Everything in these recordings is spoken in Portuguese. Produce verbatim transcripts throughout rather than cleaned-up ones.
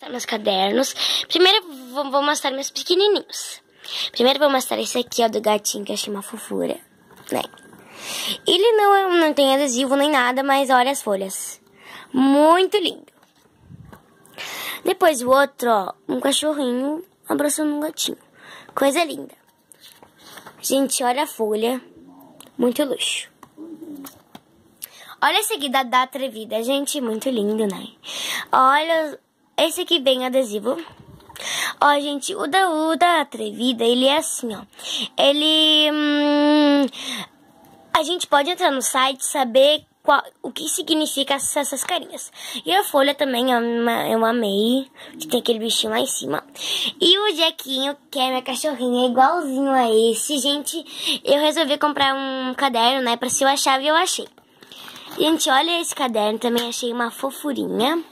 Meus cadernos. Primeiro vou, vou mostrar meus pequenininhos. Primeiro vou mostrar esse aqui, ó, do gatinho, que eu achei uma fofura, né? Ele não, não tem adesivo nem nada, mas olha as folhas. Muito lindo. Depois o outro, ó, um cachorrinho abraçando um gatinho. Coisa linda. Gente, olha a folha. Muito luxo. Olha esse aqui da, da Atrevida, gente, muito lindo, né? Olha, esse aqui bem adesivo. Ó, gente, o da, o da Atrevida, ele é assim, ó. Ele... Hum, a gente pode entrar no site e saber qual, o que significa essas, essas carinhas. E a folha também, eu, eu amei, que tem aquele bichinho lá em cima. E o Jequinho, que é minha cachorrinha, é igualzinho a esse. Gente, eu resolvi comprar um caderno, né, pra se eu achava e eu achei. Gente, olha esse caderno, também achei uma fofurinha.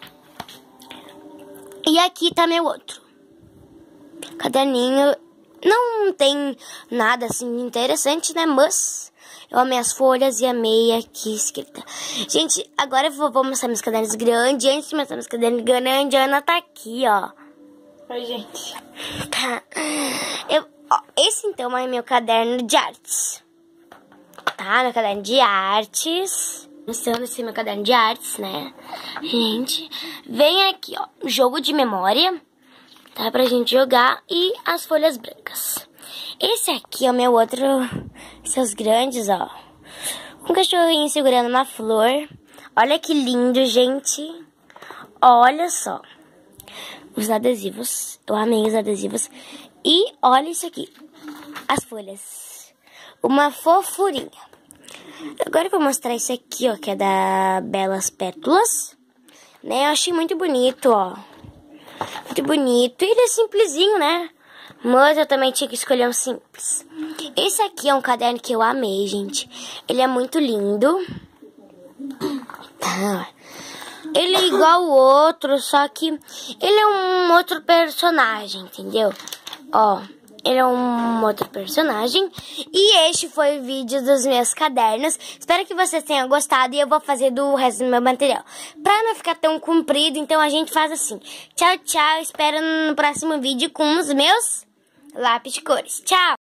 E aqui tá meu outro caderninho. Não tem nada assim interessante, né? Mas eu amei as folhas e amei aqui escrita. Gente, agora eu vou, vou mostrar meus cadernos grandes. Antes de mostrar meus cadernos grandes, a Ana tá aqui, ó. Oi, gente. Tá. Eu, ó, esse então é meu caderno de artes. Tá, meu caderno de artes. Mostrando esse meu caderno de artes, né? Gente, vem aqui, ó, jogo de memória. Tá, pra gente jogar. E as folhas brancas. Esse aqui é o meu outro, seus grandes, ó. Um cachorrinho segurando uma flor. Olha que lindo, gente. Olha só. Os adesivos. Eu amei os adesivos. E olha isso aqui. As folhas. Uma fofurinha. Agora eu vou mostrar esse aqui, ó, que é da Belas Pétalas. Né, eu achei muito bonito, ó. Muito bonito. Ele é simplesinho, né? Mas eu também tinha que escolher um simples. Esse aqui é um caderno que eu amei, gente. Ele é muito lindo. Tá. Ele é igual o outro, só que ele é um outro personagem, entendeu? Ó, ele é um outro personagem. E este foi o vídeo dos meus cadernos. Espero que vocês tenham gostado. E eu vou fazer do resto do meu material. Pra não ficar tão comprido, então a gente faz assim. Tchau, tchau. Espero no próximo vídeo com os meus lápis de cores. Tchau!